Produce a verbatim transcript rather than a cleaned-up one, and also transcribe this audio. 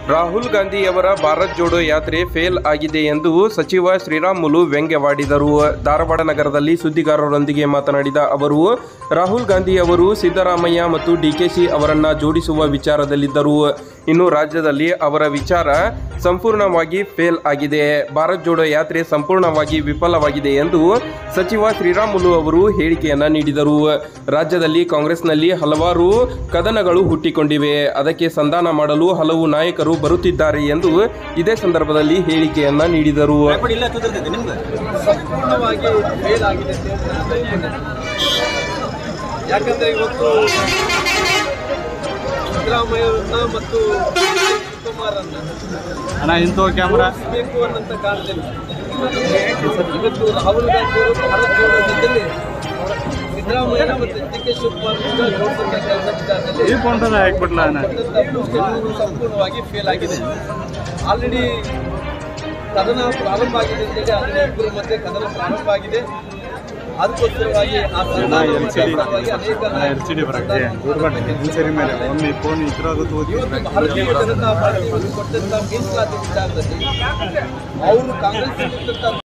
ರಾಹುಲ್ ಗಾಂಧಿಯವರ ಭಾರತ್ ಜೋಡೋ ಯಾತ್ರೆ ಫೇಲ್ ಆಗಿದೆ ಎಂದು ಸಚಿವ ಶ್ರೀರಾಮುಲು ವ್ಯಂಗ್ಯವಾಡಿದರು. ಧಾರವಾಡ ನಗರದಲ್ಲಿ ಸುದ್ದಿಗಾರರೊಂದಿಗೆ ಮಾತನಾಡಿದ ಅವರು, ರಾಹುಲ್ ಗಾಂಧಿ ಅವರು ಸಿದ್ದರಾಮಯ್ಯ ಮತ್ತು ಡಿಕೆಶಿ ಅವರನ್ನ ಜೋಡಿಸುವ ವಿಚಾರದಲ್ಲಿದ್ದರು. ಇನ್ನು ರಾಜ್ಯದಲ್ಲಿ ಅವರ ವಿಚಾರ ಸಂಪೂರ್ಣವಾಗಿ ಫೇಲ್ ಆಗಿದೆ. ಭಾರತ್ ಜೋಡೋ ಯಾತ್ರೆ ಸಂಪೂರ್ಣವಾಗಿ ವಿಫಲವಾಗಿದೆ ಎಂದು ಸಚಿವ ಶ್ರೀರಾಮುಲು ಅವರು ಹೇಳಿಕೆಯನ್ನ ನೀಡಿದರು. ರಾಜ್ಯದಲ್ಲಿ ಕಾಂಗ್ರೆಸ್ನಲ್ಲಿ ಹಲವಾರು ಕದನಗಳು ಹುಟ್ಟಿಕೊಂಡಿವೆ. ಅದಕ್ಕೆ ಸಂಧಾನ ಮಾಡಲು ಹಲವು ನಾಯಕರು ಬರುತ್ತಿದ್ದಾರೆ ಎಂದು ಇದೇ ಸಂದರ್ಭದಲ್ಲಿ ಹೇಳಿಕೆಯನ್ನ ನೀಡಿದರು. ಸಂಪೂರ್ಣವಾಗಿ ಫೇಲ್ ಆಗಿದೆ ಯಾಕಂದ್ರೆ ಇವತ್ತು ಸಿದ್ದರಾಮಯ್ಯವರನ್ನ ಮತ್ತು ಕುಮಾರನ್ನ ಅಣ್ಣ ಇಂತೋ ಕ್ಯಾಮ್ರಾ ಬೇಕು ಅನ್ನಂತ ಕಾರಣದಲ್ಲಿ ಇವತ್ತು ರಾಹುಲ್ ಗಾಂಧಿ ಅವರು ಭಾರತ್ ಜೋಡೋ ಜೊತೆಲಿ ಸಿದ್ದರಾಮಯ್ಯ ಮತ್ತು ಡಿ ಕೆ ಶಿವಕುಮಾರ್ ಜೋಡಿಸಂತ ಕೆಲಸ ವಿಚಾರದಲ್ಲಿ ಸಂಪೂರ್ಣವಾಗಿ ಫೇಲ್ ಆಗಿದೆ. ಆಲ್ರೆಡಿ ಕದನ ಪ್ರಾರಂಭ ಆಗಿದೆ ಅಂತೇಳಿ ಆಲ್ರೆಡಿ ಇಬ್ಬರ ಮಧ್ಯೆ ಕದನ ಪ್ರಾರಂಭ ಆಗಿದೆ. ಅದಕ್ಕೋಸ್ಕರವಾಗಿ ಆ ಭಾರತೀಯ ಜನತಾ ಪಾರ್ಟಿ ಕೊಟ್ಟಂತ ಮೀಸಲಾತಿ ವಿಚಾರದಲ್ಲಿ ಅವರು ಕಾಂಗ್ರೆಸ್